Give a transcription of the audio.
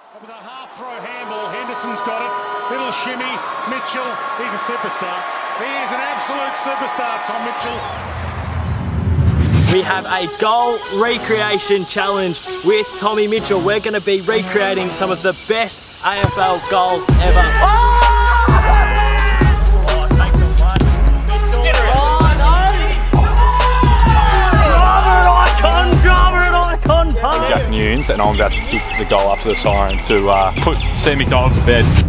It was a half-throw handball. Henderson's got it. Little shimmy. Mitchell, he's a superstar. He is an absolute superstar, Tom Mitchell. We have a goal recreation challenge with Tommy Mitchell. We're going to be recreating some of the best AFL goals ever. Jack Nunes, and I'm about to kick the goal up to the siren to put MacDonald to bed.